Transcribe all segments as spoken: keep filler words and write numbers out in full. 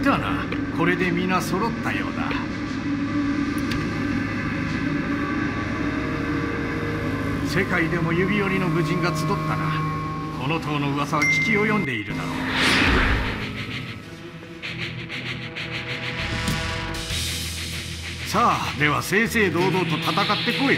たな。これで皆揃ったようだ。世界でも指折りの武人が集ったな。この塔の噂は聞き及んでいるだろう。さあ、では正々堂々と戦ってこい。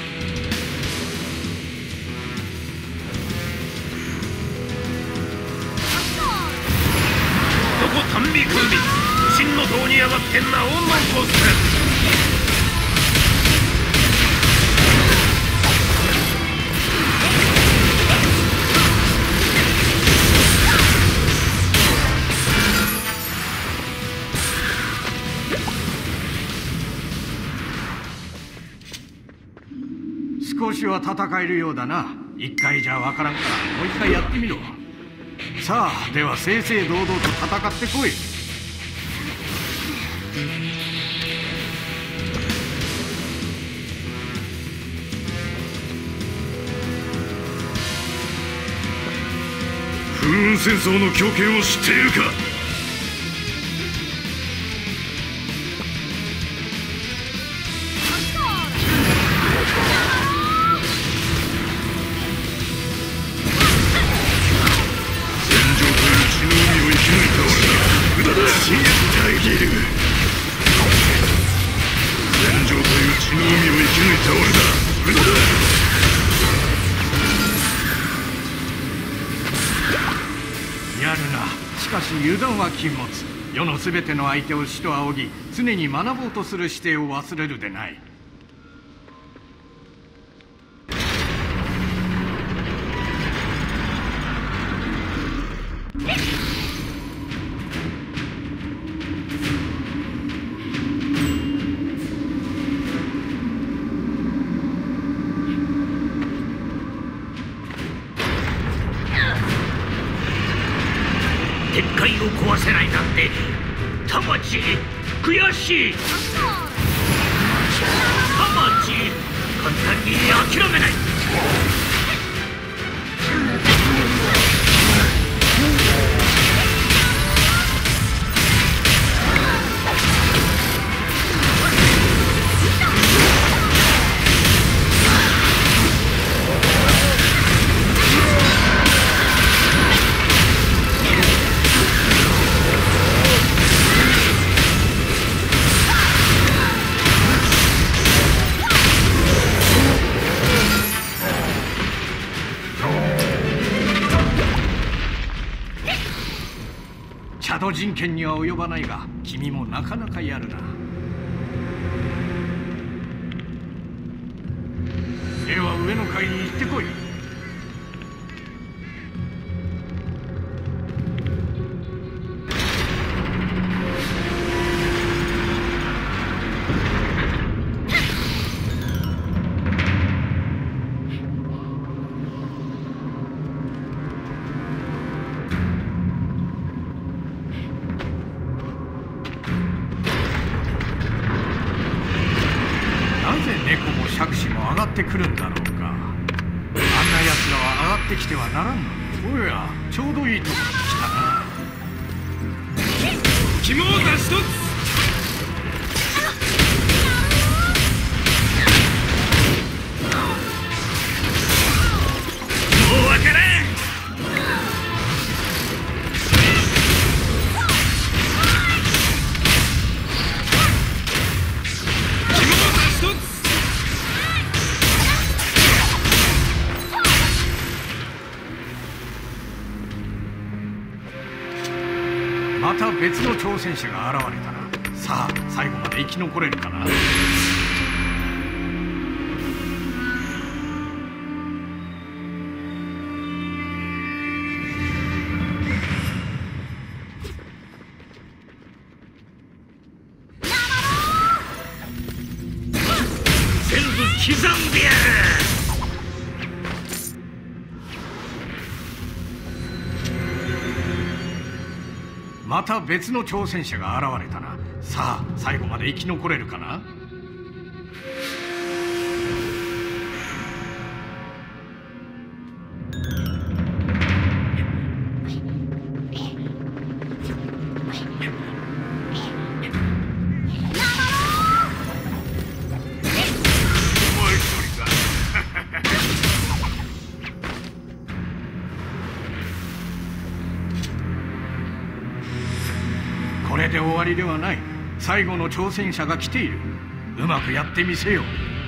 どこ短美空美、武神の塔に上がってんな、女コース。 少しは戦えるようだな。一回じゃわからんからもう一回やってみろ。さあ、では正々堂々と戦ってこい。 風雲戦争の強権を知っているか。 やるな。しかし油断は禁物。世のすべての相手を師と仰ぎ、常に学ぼうとする姿勢を忘れるでない。 鉄塊を壊せないなんて魂悔しい。魂簡単に諦めない。 チャド人権には及ばないが、君もなかなかやるな。では上の階に行ってこい。猫も杓子も上がってくるんだろうか。あんな奴らは上がってきてはならんのに。おや、ちょうどいいとこに来たな。 肝を出しとつ。もうわからん。 また別の挑戦者が現れたな。さあ、最後まで生き残れるかな。 全部刻んでやる。 また別の挑戦者が現れたな。さあ、最後まで生き残れるかな。 これで終わりではない。最後の挑戦者が来ている。うまくやってみせよう。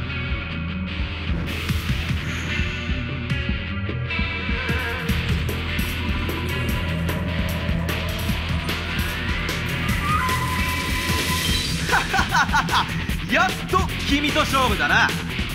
やっと君と勝負だな。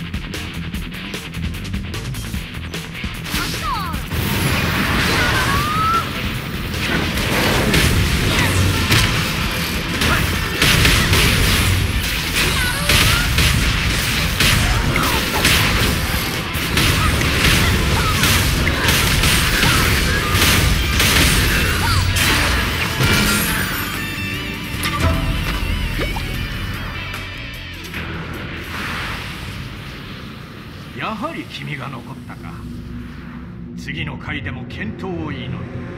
やはり君が残ったか。次の回でも健闘を祈る。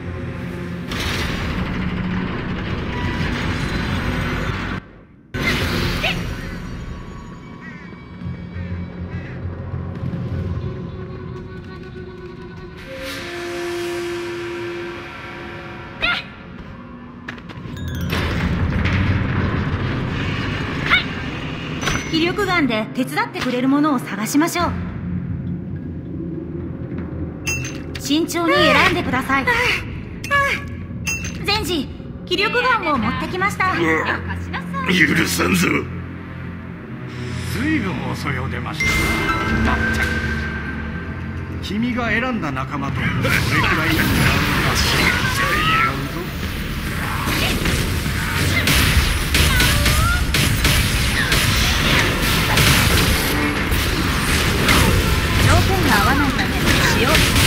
気力眼で手伝ってくれるものを探しましょう。慎重に選んでください。ゼンジ、気力眼を持ってきました。 許さんぞ。 ずいぶん遅いお出ましだな。まったく君が選んだ仲間とどれくらい違うのか知らんぞ。 条件が合わないため使用できません。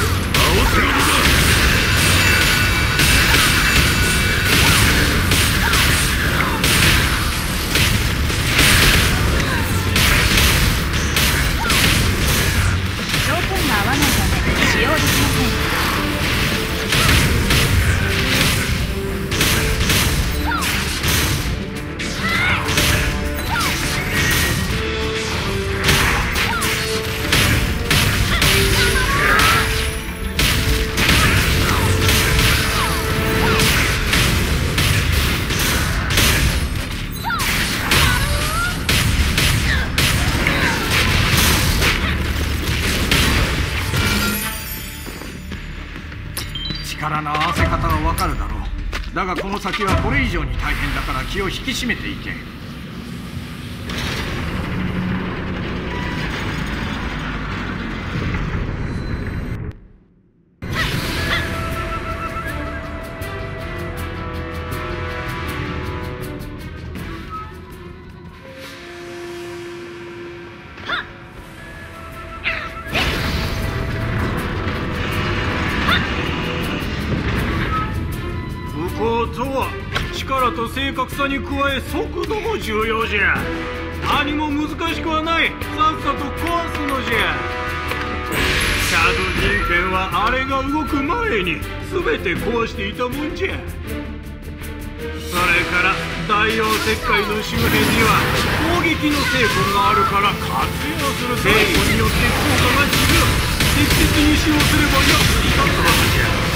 力の合わせ方がわかるだろう。だがこの先はこれ以上に大変だから気を引き締めていけ。 力と正確さに加え速度も重要じゃ。何も難しくはない。さっさと壊すのじゃ。シャドウ人権はあれが動く前に全て壊していたもんじゃ。それから大王石灰の周辺には攻撃の聖痕があるから活用する。聖痕によって効果が違う。適切に使用すれば役に立つはずじゃ。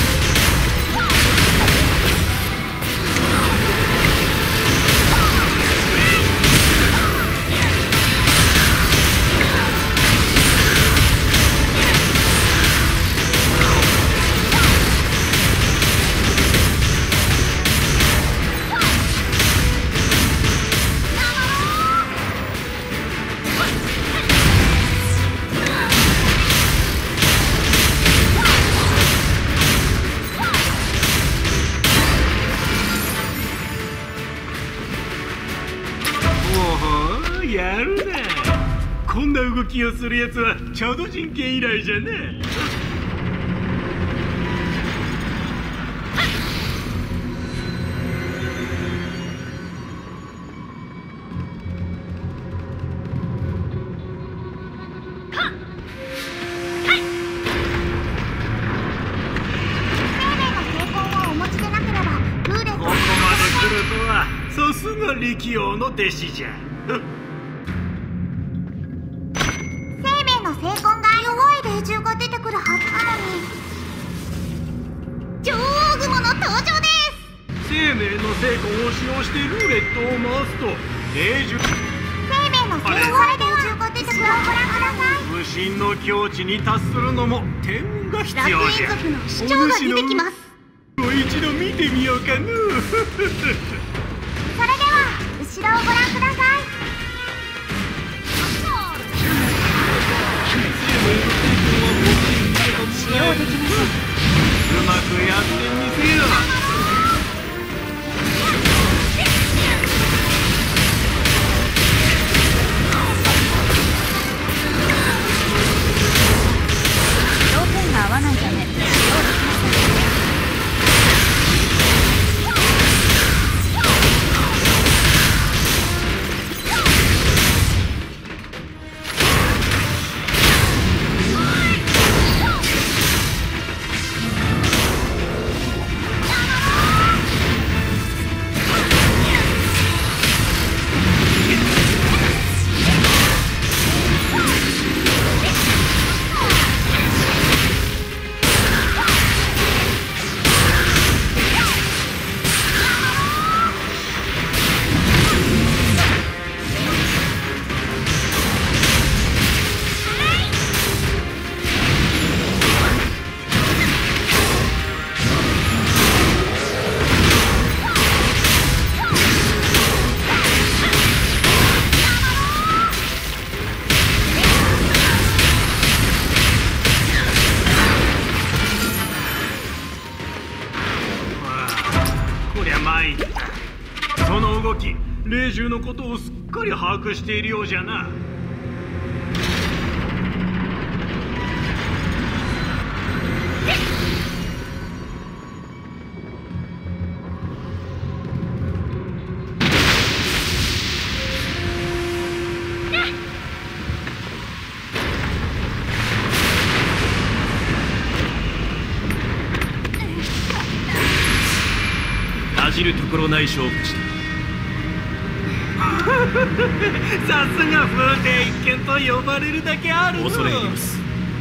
やるな。こんな動きをするやつはチャド人権以来じゃね。ここまで来るとはさすが力王の弟子じゃ。 聖痕が弱い霊獣が出てくるはずなのに。女王雲の登場です。 生命の聖魂を使用してルーレットを回すと霊獣生命の聖魂ではご出てください。 無神の境地に達するのも天運が必ラク要じゃ。 イ族の主張が出てきます。 もう一度見てみようかのそれでは後ろをご覧ください。 使用できません。 うまくやってみせよ。 条件が合わないため使用できません。 その動き、霊獣のことをすっかり把握しているようじゃな。 恥じるところない勝負でした。 さすが風亭一見と呼ばれるだけあるの。 恐れ入ります。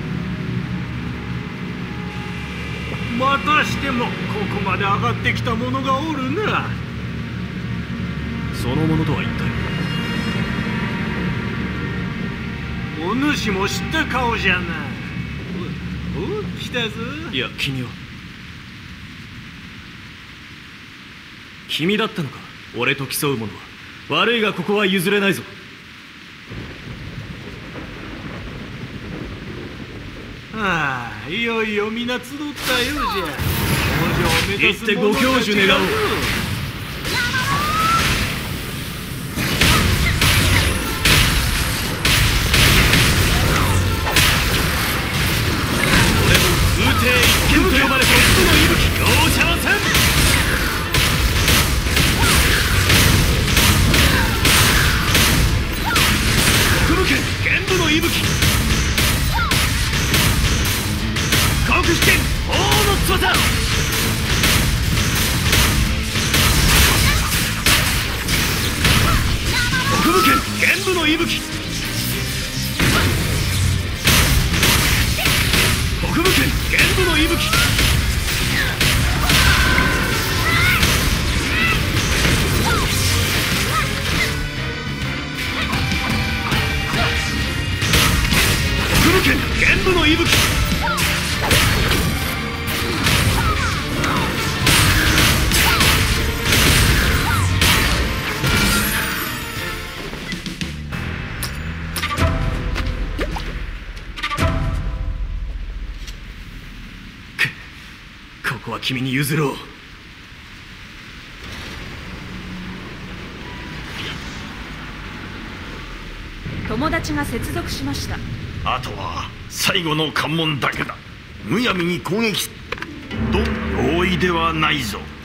またしてもここまで上がってきた者がおるな。 その者とは一体。 お主も知った顔じゃな。おお、来たぞ。 いや、君は君だったのか。俺と競う者は悪いがここは譲れないぞ。 ああ、いよいよ皆集ったようじゃ。王女を目指す者行ってご教授願おう。 俺も風亭一見と呼ばれてその息吹容赦ません。玄武の息吹、国士剣王の翼、北武剣玄武の息吹、北武剣玄武の息吹、玄武の息吹、ここは君に譲ろう。 友達が接続しました。 あとは最後の関門だけだ。むやみに攻撃と容易ではないぞ。